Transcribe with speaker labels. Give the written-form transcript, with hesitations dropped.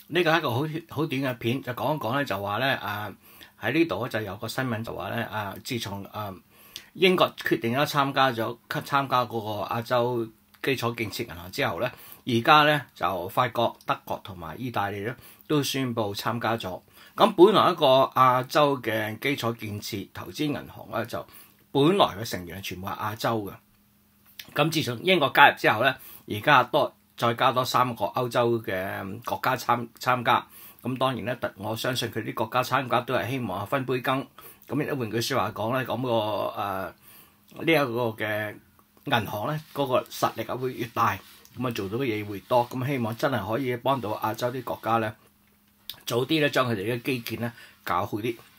Speaker 1: 呢個係一個好短嘅片，就講一講咧，就話咧喺呢度咧就有個新聞就話咧自從英國決定咗參加嗰個亞洲基礎建設銀行之後咧，而家咧就法國、德國同埋意大利咧都宣布參加咗。咁本來一個亞洲嘅基礎建設投資銀行咧，就本來嘅成員係全部係亞洲嘅。咁自從英國加入之後咧，而家再加多3個歐洲嘅國家參加。咁當然咧，我相信佢啲國家參加都係希望分杯羹。咁亦都換句説話講咧，咁呢一個嘅銀行咧，嗰個實力會越大，咁做到嘅嘢會多。咁希望真係可以幫到亞洲啲國家咧，早啲咧將佢哋嘅基建咧搞好啲。